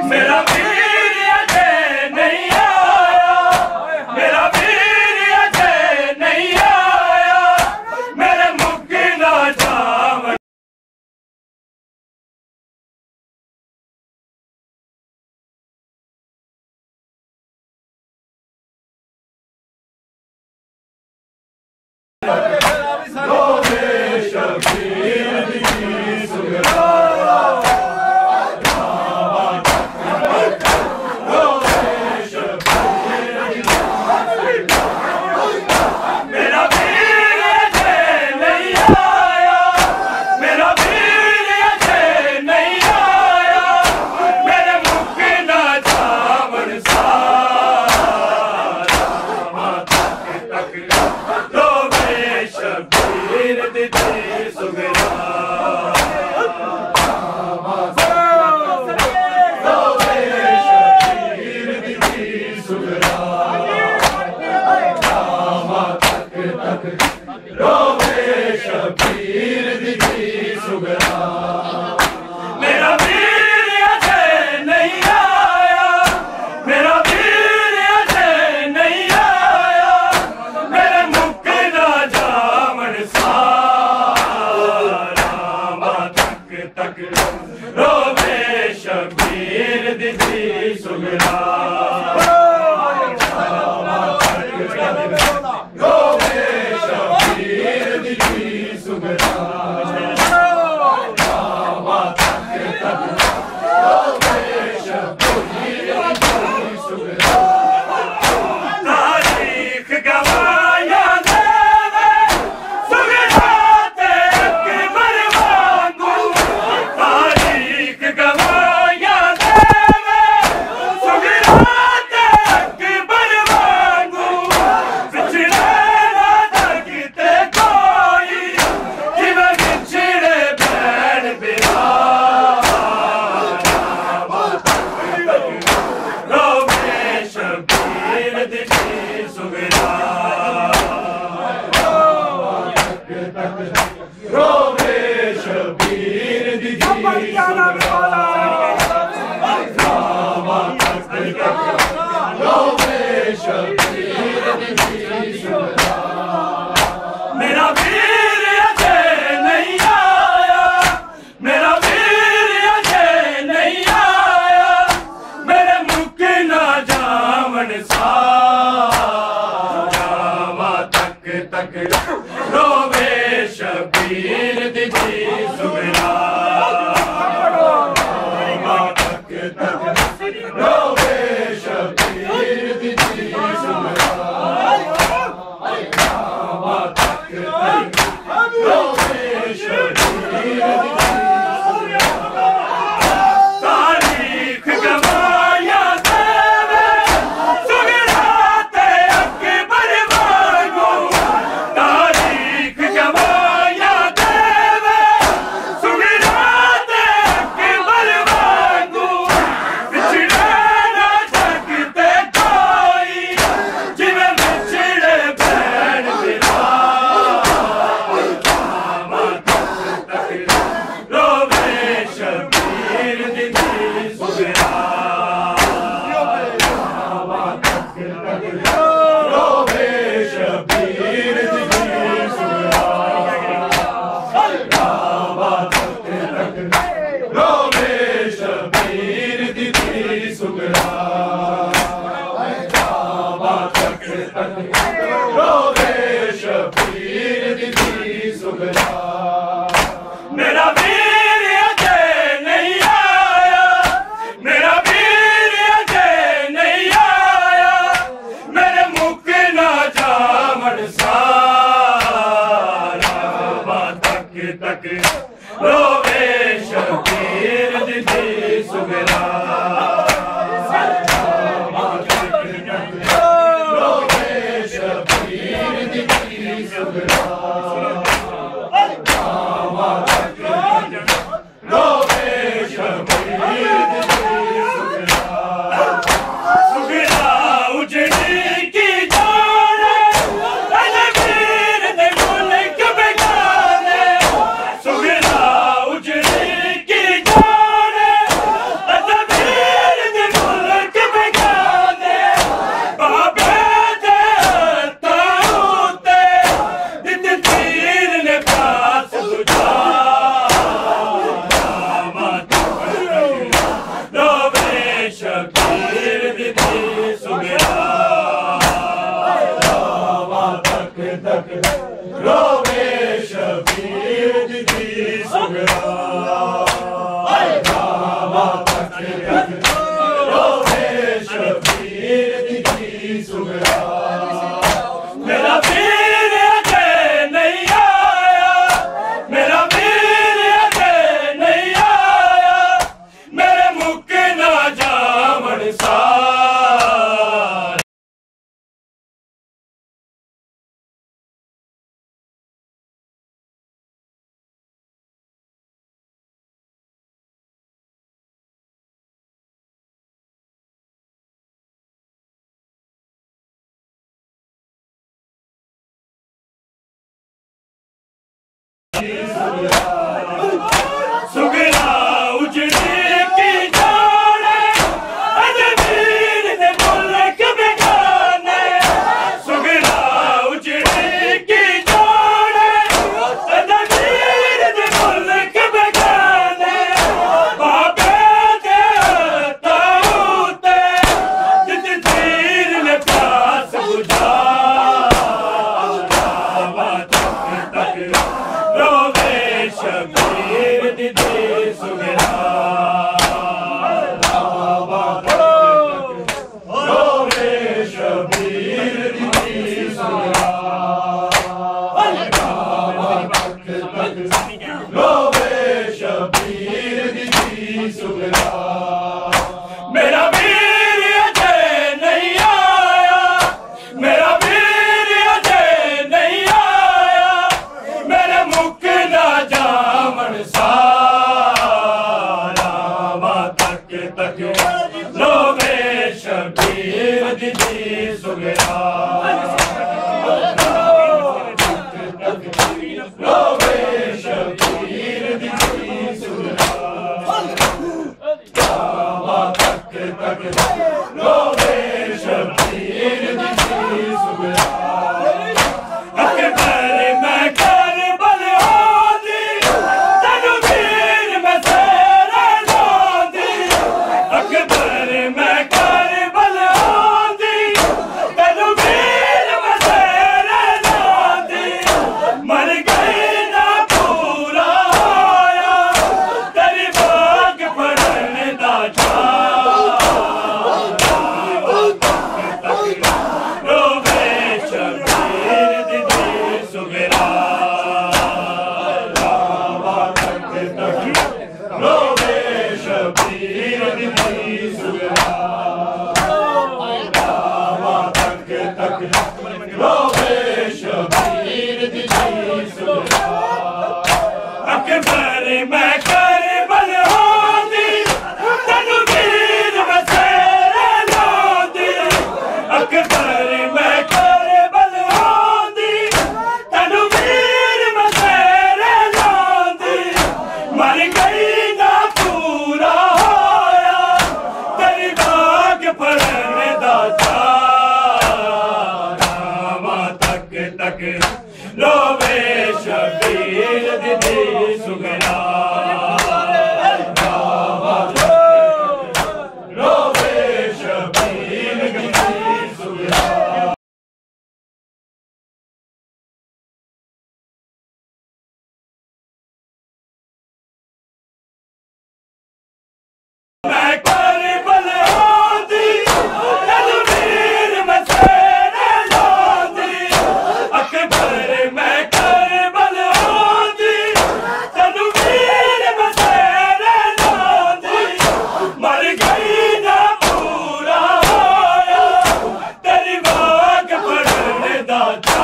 मेरा वीर अजय नहीं आया, मेरा वीर अजय नहीं आया, मेरे मुख ना जावन। रोवे शबीर दी सुगरा मेरा वीर अजे नहीं आया मेरा वीर अजे नहीं आया मेरे मुख ना जावण सार सुगरा उजड़ी की जाने अजमीर ने मुल्क बेगाने सुगरा उजड़ी की जाने अजमीर ने मुल्क बेगाने बाबे दे ताऊते जित तीर ने प्यास बुझा रोवे शबीर दी सुगरा रोवे शबीर दी सुगरा रोवे शबीर दी सुगरा मेरा वीर अजे नहीं आया मेरा वीर अजे नहीं आया मेरे मुख ना जावण सारा तक तक रोवे शबीर दी सुगरा रोवे शबीर दी सुगरा तक तक रोवे शबीर दी सुगरा अकबर मैं करबल होंदी तनु वीर मैं सेरा लांदी अकबर मैं करबल होंदी तनु वीर मैं सेरा लांदी मर गई ना पूरा होया तेरी बाग पढ़ने दा रोवे शबीर दी सुगरा रोवे शबीर दी सुगरा तक तक रोवे शबीर दी सुगरा अकबर मैं करबल होंदी तनु वीर मैं सेरा लांदी अकबर मैं करबल होंदी तनु वीर मैं सेरा लांदी मर गई ना पूरा होया तेरी बाग पढ़ने दा चारा तक तक रोवे शबीर दी सुगरा रोवे शबीर दी सुगरा मैं करबल होंदी तनु वीर मैं सेरा लांदी अकबर मैं करबल होंदी तनु वीर मैं सेरा लांदी मर गई ना पूरा होया तेरी बाग पढ़ने दा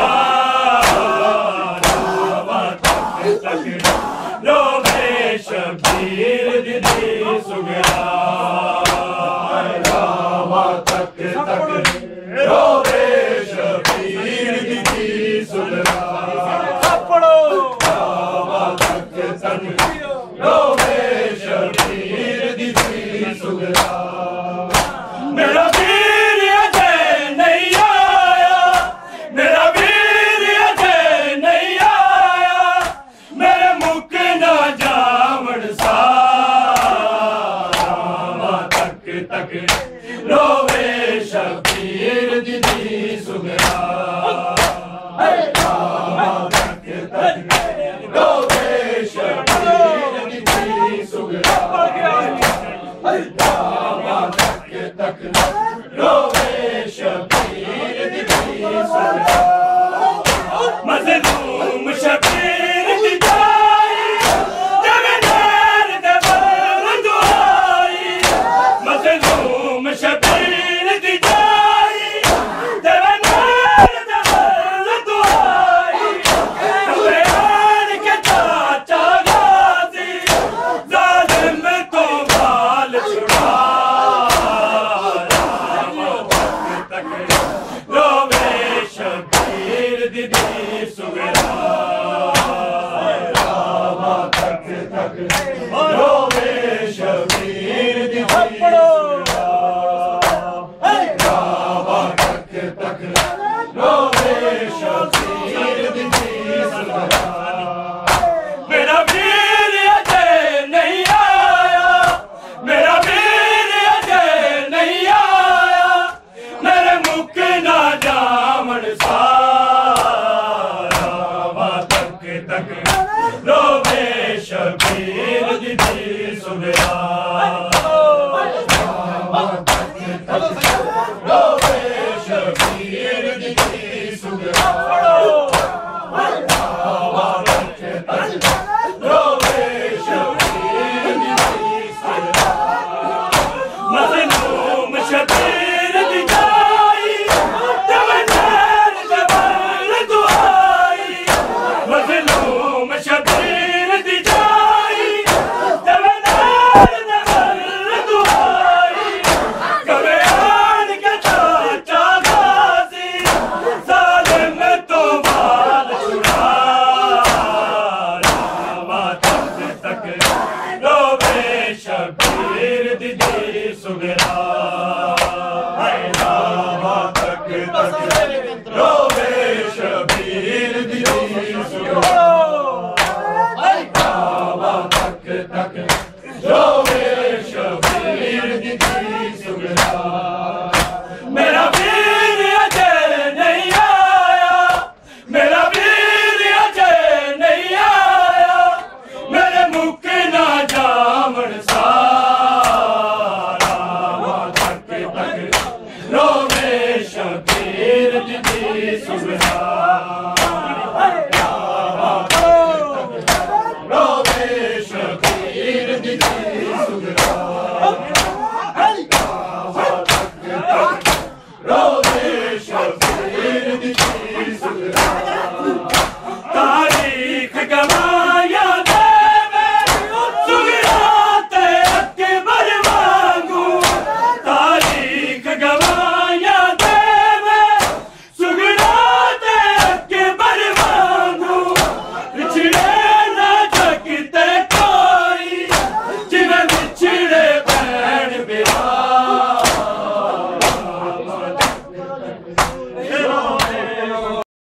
चारा तक रोवे शबीर दी सुगरा तक तक रोवे शबीर दी सुगरा तक तक रोवे शबीर दी सुगरा मेरा वीर अजे नहीं आया मेरा वीर अजे नहीं आया मेरे मुख ना जावण सारा तक तक रोवे शबीर दी सुगरा तक तक रोवे शबीर दी सुगरा जावा तक तक रोवे शबीर दी सुगरा मज़लूम शबीर दी जाई जगदार दे बल दुआई मज़लूम शबीर दी जाई जगदार दे बल दुआई कबरान के चाचा गाजी जालिम तो बाल छुड़ा तक रोवे शबीर दी सुगरा जावा तक तक रोवे शबीर दी सुगरा जावा तक तक रोवे शबीर दी सुगरा मेरा वीर अजय नहीं आया मेरा वीर अजय नहीं आया मेरे मुख ना जामन सारा तक तक रोवे शबीर दी सुगरा तक तक रोवे शबीर दी सुगरा रोवे शबीर दी सुगरा मज़लूम शबीर दी जाई जवान दे बल दुआई मज़लूम शबीर दी जाई जवान दे बल दुआई कबरान के चाचा गाजी जालिम तो बाल छुड़ा जावा तक तक रोवे शबीर दी सुगरा जावा तक तक रोवे शबीर दी सुगरा जावा तक तक रोवे शबीर दी सुगरा मेरा वीर अजय नहीं आया मेरा वीर अजय नहीं आया मेरे मुख ना जामन सारा तक तक रोवे शबीर दी सुगरा जावा तक तक रोवे शबीर दी सुगरा